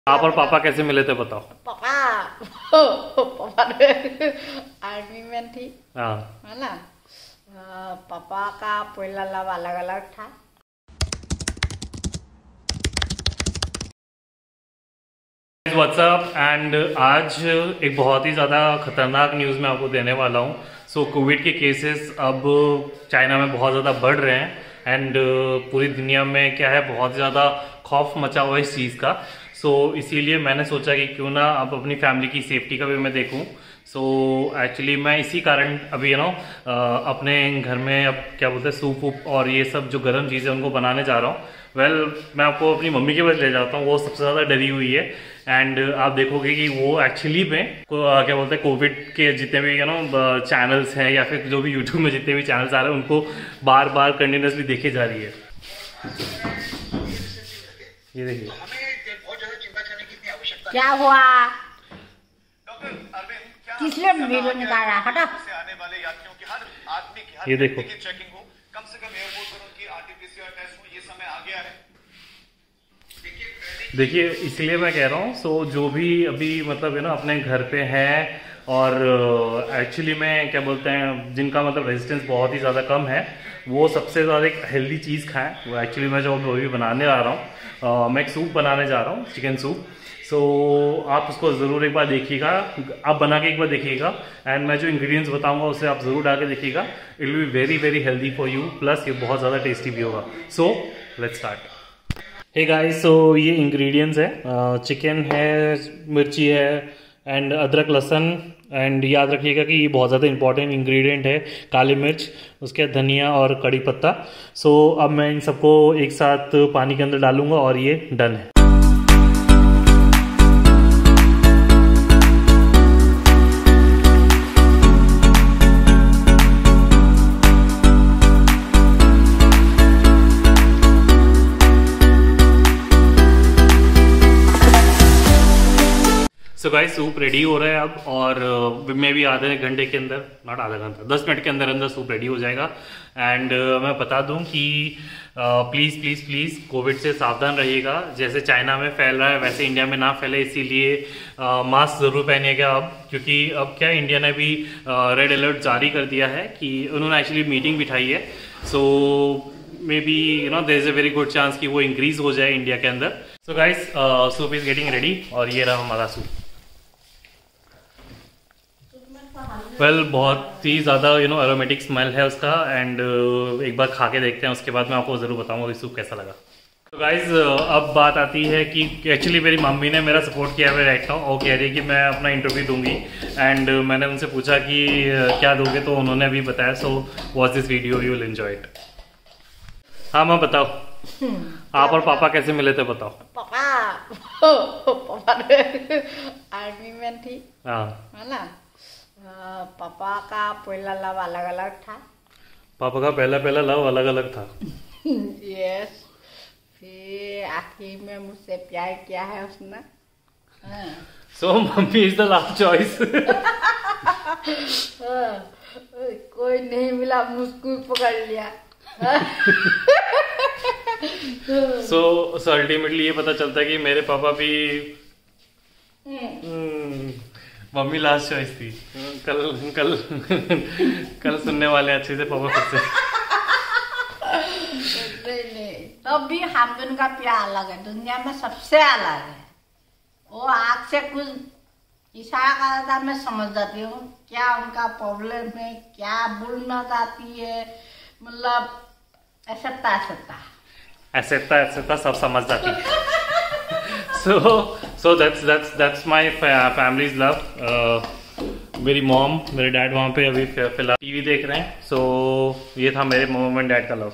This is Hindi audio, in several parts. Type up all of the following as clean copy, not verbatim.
आप और पापा कैसे मिले थे बताओ। पापा पापा आर्मी में थी हाँ है ना। पापा का पहला लव अलग अलग था। व्हाट्सअप एंड आज एक बहुत ही ज़्यादा खतरनाक न्यूज़ मैं आपको देने वाला हूँ। सो कोविड के केसेस अब चाइना में बहुत ज़्यादा बढ़ रहे हैं एंड पूरी दुनिया में क्या है, बहुत ज़्यादा खौफ मचा हुआ है इस चीज़ का। सो इसीलिए मैंने सोचा कि क्यों ना अब अपनी फैमिली की सेफ्टी का भी मैं देखूं। सो एक्चुअली मैं इसी कारण अभी अपने घर में अब क्या बोलते हैं सूप वूप और ये सब जो गर्म चीज़ें उनको बनाने जा रहा हूँ। मैं आपको अपनी मम्मी के पास ले जाता हूँ, वो सबसे ज़्यादा डरी हुई है एंड आप देखोगे कि वो एक्चुअली में क्या बोलते हैं कोविड के जितने भी चैनल्स हैं या फिर जो भी यूट्यूब में जितने भी चैनल्स आ रहे हैं उनको बार बार कंटिन्यूसली देखे जा रही है। ये देखिए क्या हुआ, किसने वीडियो निकाला, हटा। ये देखो कम से कम एयरपोर्ट पर उनकी आरटीपीसीआर टेस्ट हो, ये समय आ गया है। देखिए इसलिए मैं कह रहा हूँ। सो जो भी अभी मतलब अपने घर पे हैं और एक्चुअली में क्या बोलते हैं जिनका मतलब रेजिस्टेंस बहुत ही ज़्यादा कम है, वो सबसे ज़्यादा एक हेल्दी चीज़ खाएं। वो एक्चुअली मैं जो अभी बनाने आ रहा हूँ, मैं एक सूप बनाने जा रहा हूँ, चिकन सूप। सो आप उसको ज़रूर एक बार देखिएगा, आप बना के एक बार देखिएगा एंड मैं जो इंग्रेडिएंट्स बताऊंगा उसे आप ज़रूर डाल के देखिएगा। It will be very very healthy for you, plus ये बहुत ज़्यादा टेस्टी भी होगा। So let's start. Hey guys, so ये इंग्रेडिएंट्स है, चिकन है, मिर्ची है एंड अदरक लहसुन एंड याद रखिएगा कि ये बहुत ज़्यादा इंपॉर्टेंट इंग्रेडिएंट है, काली मिर्च, उसके बाद धनिया और कड़ी पत्ता। सो अब मैं इन सबको एक साथ पानी के अंदर डालूंगा और ये डन है। सो गाइस सूप रेडी हो रहा है अब और मे भी आधे घंटे के अंदर, नॉट आधा घंटा, 10 मिनट के अंदर अंदर सूप रेडी हो जाएगा। एंड मैं बता दूं कि प्लीज़ प्लीज़ प्लीज़ कोविड से सावधान रहिएगा। जैसे चाइना में फैल रहा है वैसे इंडिया में ना फैले, इसीलिए मास्क ज़रूर पहनिएगा अब, क्योंकि अब क्या इंडिया ने भी रेड अलर्ट जारी कर दिया है कि उन्होंने एक्चुअली मीटिंग बिठाई है। So may be there is a very good chance कि वो इंक्रीज हो जाए इंडिया के अंदर। So guys soup is getting ready और ये रहा हमारा सूप। बहुत ही ज़्यादा एरोमेटिक स्मेल है उसका एंड एक बार खा के देखते हैं, उसके बाद मैं आपको ज़रूर बताऊंगा कि सूप कैसा लगा। तो गाइज अब बात आती है कि एक्चुअली मेरी मम्मी ने मेरा सपोर्ट किया है राइट नाउ। वो कह रही है कि मैं अपना इंटरव्यू दूंगी एंड मैंने उनसे पूछा कि क्या दोगे, तो उन्होंने अभी बताया। So watch this video, you will enjoy it. हाँ माँ बताओ, आप और पापा कैसे मिले थे बताओ। पापा पापा आर्मी में थी हाँ है ना। पापा का पहला लव अलग अलग था। पापा का पहला लव अलग अलग था। यस, फिर आखिर में मुझसे प्यार किया है उसने। So mummy is the last choice. कोई नहीं मिला, मुझको पकड़ लिया। सो अल्टीमेटली ये पता चलता है कि मेरे पापा भी मम्मी लास्ट चॉइस थी। कल कल कल सुनने वाले अच्छे से पापा फिर से। नहीं तब भी हम दोनों का प्यार अलग है, दुनिया में सबसे अलग है। वो आँख से कुछ इशारा कर था, मैं समझ जाती हूँ क्या उनका प्रॉब्लम है, क्या बोलना चाहती है, मतलब ऐसा सब समझ जाती है। So that's my family's love. मेरी मॉम, मेरे डैड वहाँ पे अभी फिलहाल टीवी देख रहे हैं। सो ये था मेरे मॉम एंड डैड का लव।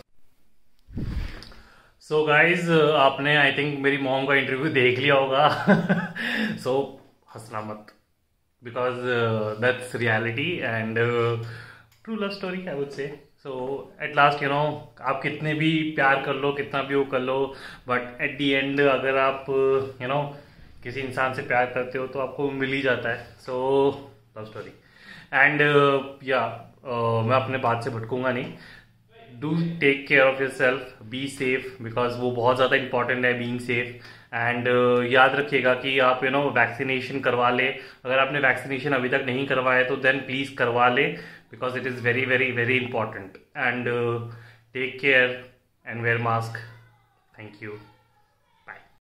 सो गाइज आपने आई थिंक मेरी मॉम का इंटरव्यू देख लिया होगा। सो हंसना मत, because that's reality and true love story I would say. So at last आप कितने भी प्यार कर लो, कितना भी वो कर लो, बट एट दी एंड अगर आप किसी इंसान से प्यार करते हो तो आपको मिल ही जाता है। सो लव स्टोरी एंड मैं अपने बात से भटकूंगा नहीं। Do take care of yourself, be safe, because वो बहुत ज़्यादा इंपॉर्टेंट है बीइंग सेफ। एंड याद रखिएगा कि आप वैक्सीनेशन करवा ले। अगर आपने वैक्सीनेशन अभी तक नहीं करवाया तो देन प्लीज करवा ले, because it is very very very important. And take care and wear mask. Thank you.